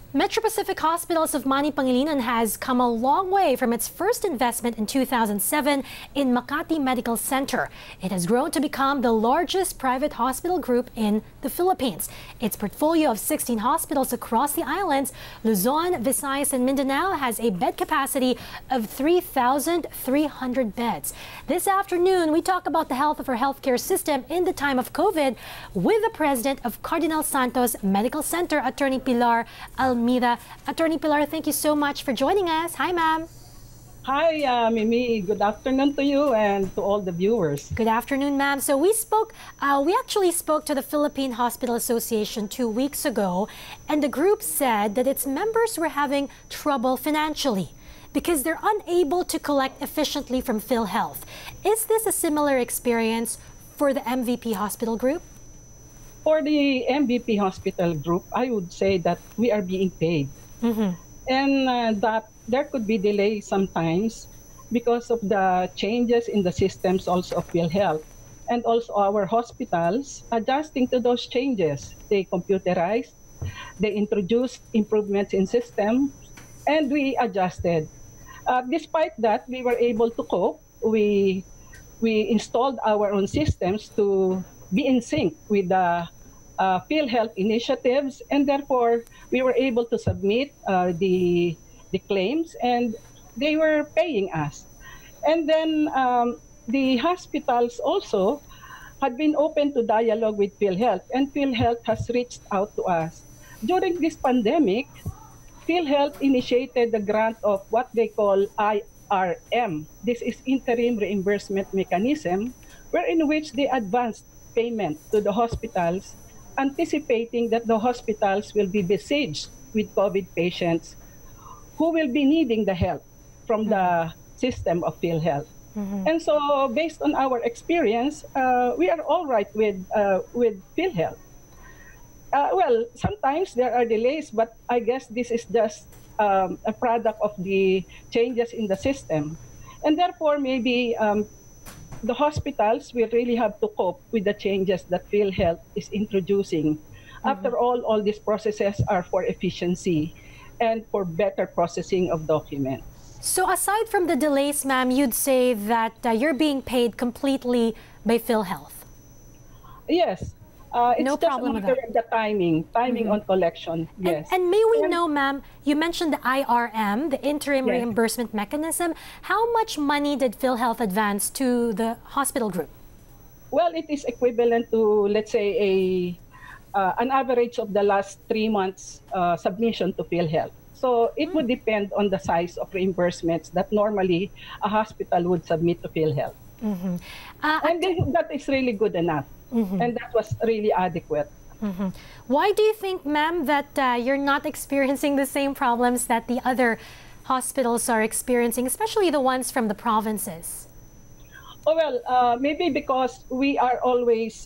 Metro Pacific Hospitals of Manny Pangilinan has come a long way from its first investment in 2007 in Makati Medical Center. It has grown to become the largest private hospital group in the Philippines. Its portfolio of 16 hospitals across the islands, Luzon, Visayas, and Mindanao has a bed capacity of 3,300 beds. This afternoon, we talk about the health of our healthcare system in the time of COVID with the president of Cardinal Santos Medical Center, Attorney Pilar Almeida. Attorney Pilar, thank you so much for joining us. Hi, ma'am. Hi, Mimi. Good afternoon to you and to all the viewers. Good afternoon, ma'am. So we actually spoke to the Philippine Hospital Association 2 weeks ago, and the group said that its members were having trouble financially because they're unable to collect efficiently from PhilHealth. Is this a similar experience for the MVP Hospital Group? For the MVP Hospital Group, I would say that we are being paid. And that there could be delays sometimes because of the changes in the systems also of PhilHealth. And also our hospitals adjusting to those changes. They computerized, they introduced improvements in systems, and we adjusted. Despite that, we were able to cope. We installed our own systems to be in sync with the PhilHealth initiatives, and therefore we were able to submit the claims, and they were paying us. And then the hospitals also had been open to dialogue with PhilHealth, and PhilHealth has reached out to us. During this pandemic, PhilHealth initiated the grant of what they call IRM. This is Interim Reimbursement Mechanism, wherein which they advanced payment to the hospitals, anticipating that the hospitals will be besieged with COVID patients who will be needing the help from the system of PhilHealth. And so, based on our experience, we are all right with PhilHealth. Well, sometimes there are delays, but I guess this is just a product of the changes in the system. And therefore, maybe the hospitals will really have to cope with the changes that PhilHealth is introducing. After all these processes are for efficiency and for better processing of documents. So aside from the delays, ma'am, you'd say that you're being paid completely by PhilHealth? Yes. It's no just problem a matter of the timing on collection, yes. And may we know, ma'am, you mentioned the IRM, the Interim Reimbursement Mechanism. How much money did PhilHealth advance to the hospital group? Well, it is equivalent to, let's say, an average of the last 3 months submission to PhilHealth. So it would depend on the size of reimbursements that normally a hospital would submit to PhilHealth. And that is really good enough. And that was really adequate. Why do you think, ma'am, that you're not experiencing the same problems that the other hospitals are experiencing, especially the ones from the provinces? Oh, well, maybe because we are always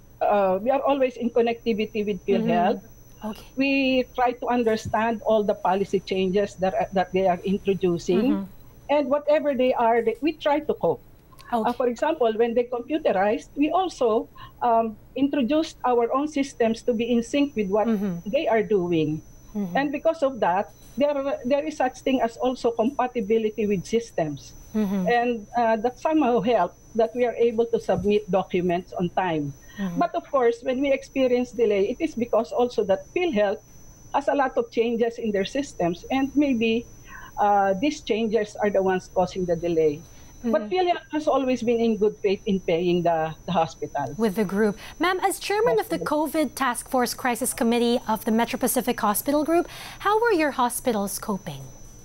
in connectivity with PhilHealth. We try to understand all the policy changes that they are introducing, and whatever they are, we try to cope. For example, when they computerized, we also introduced our own systems to be in sync with what they are doing. And because of that, there is such thing as also compatibility with systems. And that somehow helped that we are able to submit documents on time. But of course, when we experience delay, it is because also that PhilHealth has a lot of changes in their systems, and maybe these changes are the ones causing the delay. But PhilHealth has always been in good faith in paying the hospital. With the group. Ma'am, as chairman of the COVID Task Force Crisis Committee of the Metro Pacific Hospital Group, how were your hospitals coping?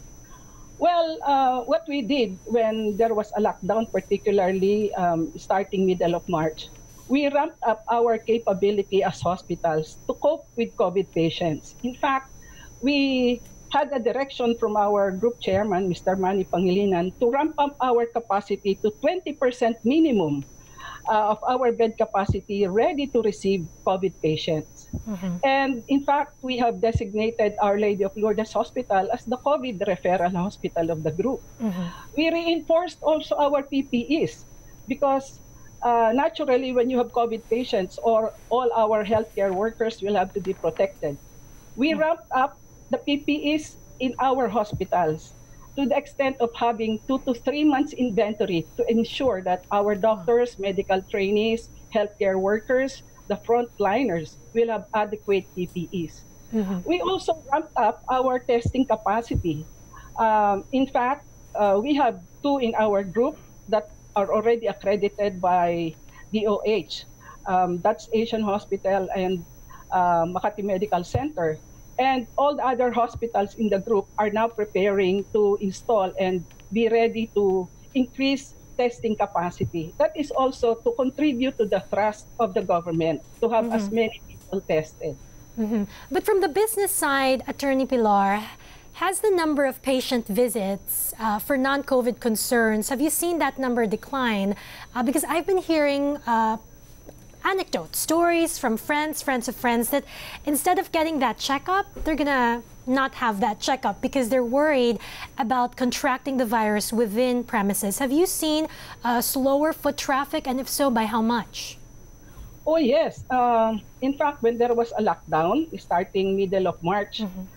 Well, what we did when there was a lockdown, particularly starting middle of March, we ramped up our capability as hospitals to cope with COVID patients. In fact, we had a direction from our group chairman, Mr. Manny Pangilinan, to ramp up our capacity to 20% minimum of our bed capacity ready to receive COVID patients. And in fact, we have designated Our Lady of Lourdes Hospital as the COVID referral hospital of the group. We reinforced also our PPEs because naturally when you have COVID patients, or all our healthcare workers will have to be protected. We ramped up the PPEs in our hospitals to the extent of having 2 to 3 months inventory to ensure that our doctors, medical trainees, healthcare workers, the frontliners will have adequate PPEs. We also ramped up our testing capacity. In fact, we have two in our group that are already accredited by DOH. That's Asian Hospital and Makati Medical Center. And all the other hospitals in the group are now preparing to install and be ready to increase testing capacity. That is also to contribute to the thrust of the government to have as many people tested. But from the business side, Attorney Pilar, has the number of patient visits for non-COVID concerns, have you seen that number decline? Because I've been hearing anecdotes, stories from friends of friends that instead of getting that checkup, they're gonna not have that checkup because they're worried about contracting the virus within premises. Have you seen slower foot traffic, and if so, by how much? Oh, yes. In fact, when there was a lockdown starting middle of March,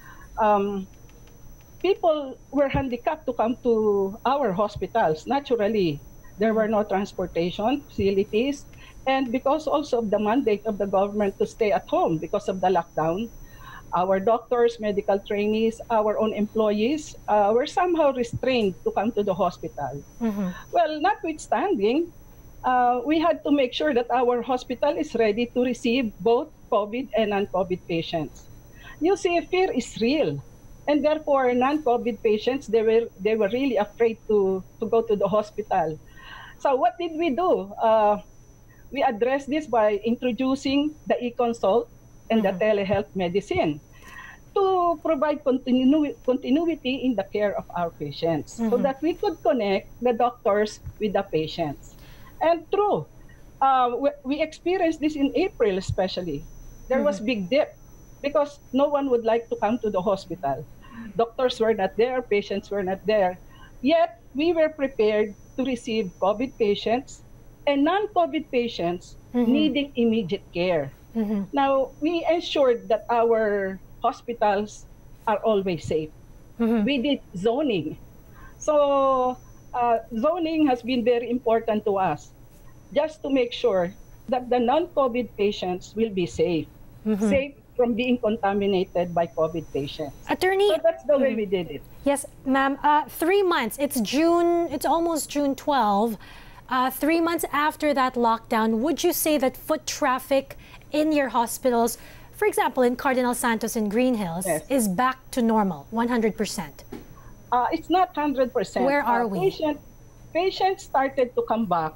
people were handicapped to come to our hospitals. Naturally, there were no transportation facilities. And because also of the mandate of the government to stay at home because of the lockdown, our doctors, medical trainees, our own employees were somehow restrained to come to the hospital. Well, notwithstanding, we had to make sure that our hospital is ready to receive both COVID and non-COVID patients. You see, fear is real. And therefore, non-COVID patients, they were really afraid to go to the hospital. So what did we do? We addressed this by introducing the e-consult and the telehealth medicine to provide continuity in the care of our patients so that we could connect the doctors with the patients. And true, we experienced this in April especially. There was big dip because no one would like to come to the hospital. Doctors were not there, patients were not there. Yet, we were prepared to receive COVID patients and non-COVID patients needing immediate care. Now, we ensured that our hospitals are always safe. We did zoning. So, zoning has been very important to us, just to make sure that the non-COVID patients will be safe, safe from being contaminated by COVID patients. Attorney, so that's the way we did it. Yes, ma'am. 3 months. It's June. It's almost June 12. 3 months after that lockdown, would you say that foot traffic in your hospitals, for example, in Cardinal Santos and Green Hills, is back to normal, 100%? It's not 100%. Where are we? Patients started to come back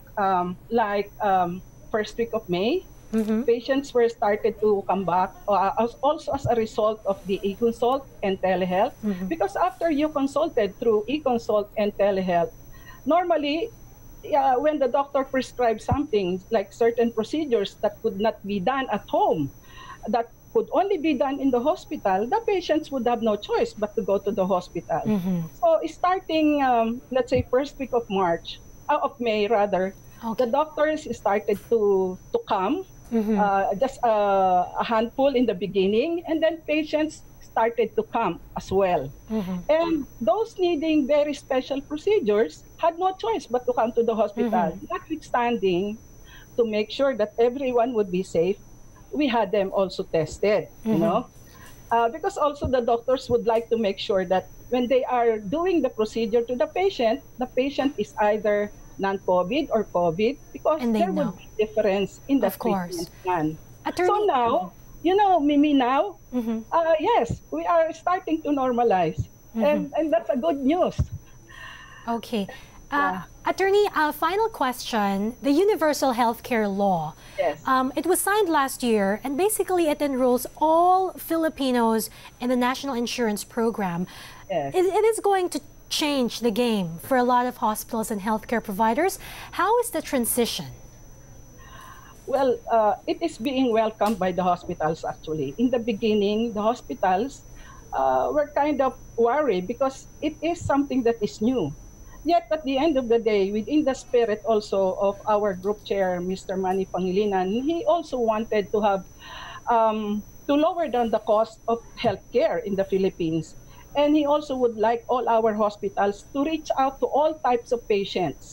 first week of May. Patients were started to come back also as a result of the e-consult and telehealth. Because after you consulted through e-consult and telehealth, normally, when the doctor prescribes something like certain procedures that could not be done at home, that could only be done in the hospital, the patients would have no choice but to go to the hospital. So starting, let's say, first week of May rather, the doctors started to come, just a handful in the beginning, and then patients started to come as well. And those needing very special procedures had no choice but to come to the hospital. Notwithstanding, to make sure that everyone would be safe, we had them also tested, you know, because also the doctors would like to make sure that when they are doing the procedure to the patient is either non-COVID or COVID, because there would be difference in the treatment plan. So now, you know, Mimi, now, yes, we are starting to normalize, and that's a good news. Okay. Attorney, final question. The Universal Healthcare Law. Yes. It was signed last year, and basically it enrolls all Filipinos in the National Insurance Program. Yes. It is going to change the game for a lot of hospitals and healthcare providers. How is the transition? Well, it is being welcomed by the hospitals, actually. In the beginning, the hospitals were kind of worried because it is something that is new. Yet, at the end of the day, within the spirit also of our group chair, Mr. Manny Pangilinan, he also wanted to have, to to lower down the cost of healthcare in the Philippines. And he also would like all our hospitals to reach out to all types of patients.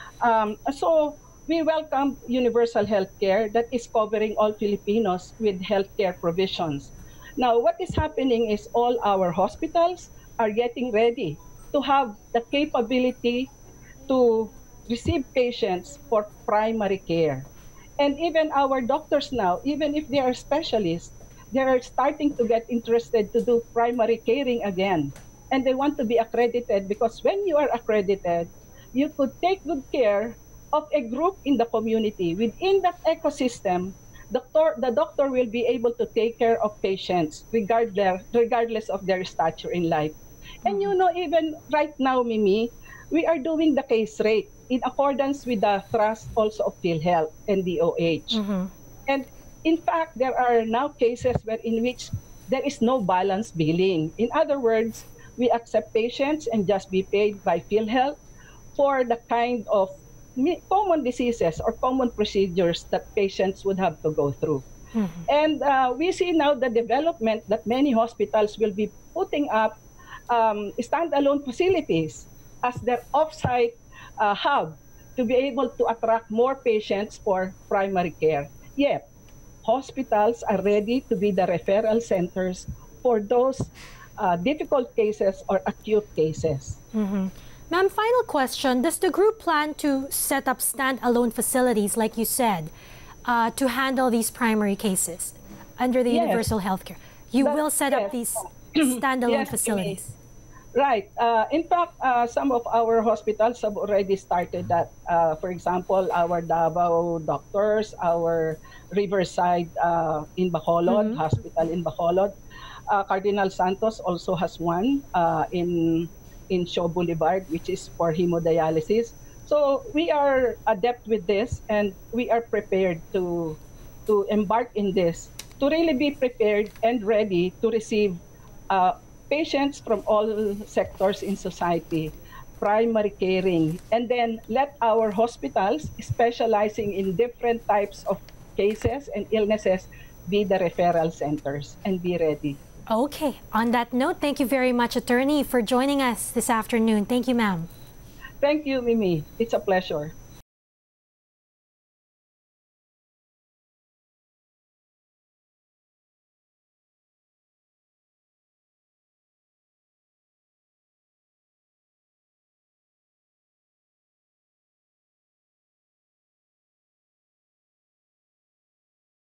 So we welcome universal healthcare that is covering all Filipinos with healthcare provisions. Now, what is happening is all our hospitals are getting ready to have the capability to receive patients for primary care. And even our doctors now, even if they are specialists, they are starting to get interested to do primary caring again. And they want to be accredited because when you are accredited, you could take good care of a group in the community. Within that ecosystem, the doctor will be able to take care of patients regardless of their stature in life. And you know, even right now, Mimi, we are doing the case rate in accordance with the thrust also of PhilHealth and DOH. And in fact, there are now cases in which there is no balance billing. In other words, we accept patients and just be paid by PhilHealth for the kind of common diseases or common procedures that patients would have to go through. And we see now the development that many hospitals will be putting up standalone facilities as their off-site hub to be able to attract more patients for primary care. Yet, hospitals are ready to be the referral centers for those difficult cases or acute cases. Ma'am, final question. Does the group plan to set up standalone facilities, like you said, to handle these primary cases under the universal healthcare? You will set up these standalone facilities. Right. In fact, some of our hospitals have already started that. For example, our Davao doctors, our Riverside in Bacolod, hospital in Bacolod. Cardinal Santos also has one in Shaw Boulevard, which is for hemodialysis. So we are adept with this, and we are prepared to embark in this, to really be prepared and ready to receive patients from all sectors in society, primary caring, and then let our hospitals specializing in different types of cases and illnesses be the referral centers and be ready. Okay. On that note, thank you very much, Attorney, for joining us this afternoon. Thank you, ma'am. Thank you, Mimi. It's a pleasure.